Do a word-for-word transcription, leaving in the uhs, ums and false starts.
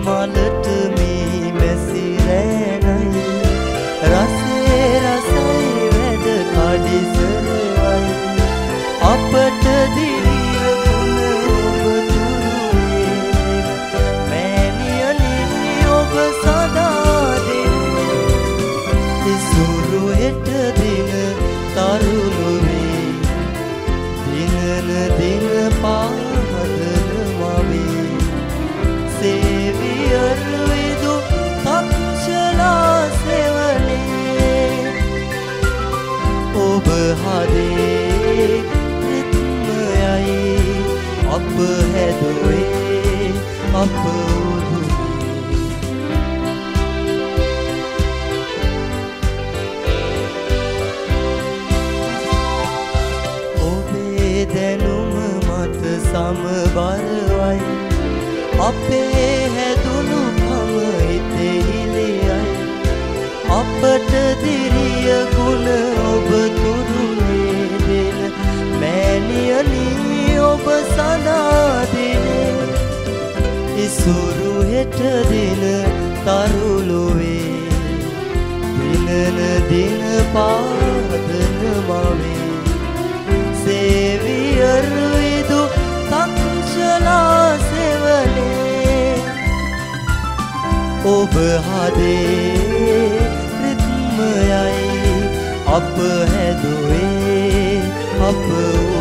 මලට මේ මැසි රෑනයි රසේ රසයි වැඩ කඩිසරවයි අපට දිරිය ගුණ ඔබ තුරුවේ මෑණියනි ඔබ සදා දෙන ඉසුරු හෙට දින තරුණුවේ දිනන දින පාදන මවේ සේවියර් විදු තක්ෂලා සෙවනේ ඔබ හදේ රිත්මයයි අප හැදුවේ අප දැනුම මත සමබරවයි අපේ හැදුණු කම හිතෙහිලියයි අපට දිරිය ගුණ ඔබ තුරුනේ දෙන මෑණියනි ඔබ සදා දෙන ඉසුරු හෙට දින තරුළුවේ දිනන දින පාදන මවේ සේවියර් විදු තක්ෂලා සෙවනේ ඔබ හදේ රිත්මයයි අප හැදුවේ අප